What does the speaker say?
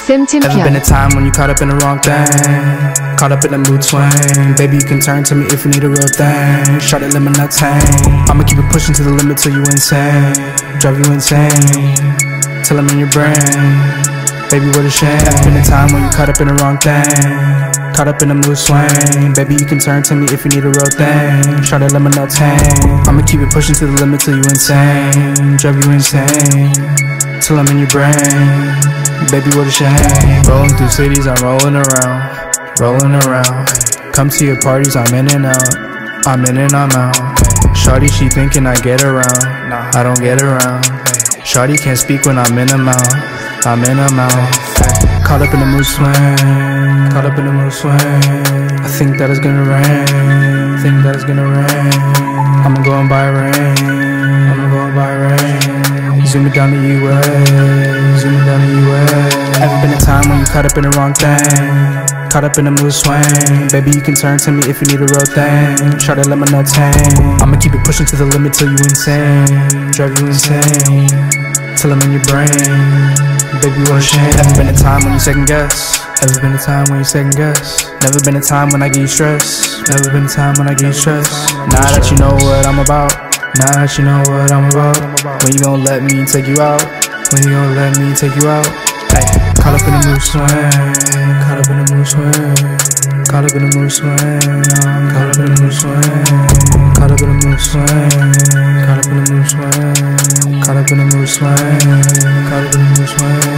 SAMCHAMPION. Ever been a time when you caught up in the wrong thing? Caught up in the mood swing. Baby, you can turn to me if you need a real thing. Shot it, lemon, not tame. I'ma keep it pushing to the limit till you insane. Drive you insane till I'm in your brain. Baby, what a shame. Ever been a time when you caught up in the wrong thing? Caught up in the mood swing. Baby, you can turn to me if you need a real thing. Shot it, lemon, not tame. I'ma keep it pushing to the limit till you insane. Drive you insane till I'm in your brain. Baby, what a shame. Rolling through cities, I'm rolling around. Rolling around. Come to your parties, I'm in and out. I'm in and I'm out. Shawty, she thinking I get around. I don't get around. Shawty can't speak when I'm in a mouth. I'm in a mouth. Caught up in the mood swing. Caught up in the mood swing. I think that it's gonna rain. Think that it's gonna rain. I'ma go and buy rain. I'ma go and buy rain. Zoom it down to UA. Zoom it down to UA. Ever been a time when you caught up in the wrong thing? Caught up in the mood swing. Baby, you can turn to me if you need a real thing. Shot it, lemon, not tame. I'ma keep it pushing to the limit till you insane. Drive you insane till I'm in your brain. Baby, what a shame. Ever been a time when you second guess? Ever been a time when you second guess? Never been a time when I get you stressed. Never been a time when I get you stressed. Now that you know what I'm about. Now that you know what I'm about. When you gon' let me take you out? When you gon' let me take you out? Ay, caught up in the mood swing. Caught up in the mood swing. Caught up in the mood swing. Caught up in the mood swing. Caught up in the mood swing. Caught up in the mood swing. Caught up in the mood swing. Caught up in the mood swing.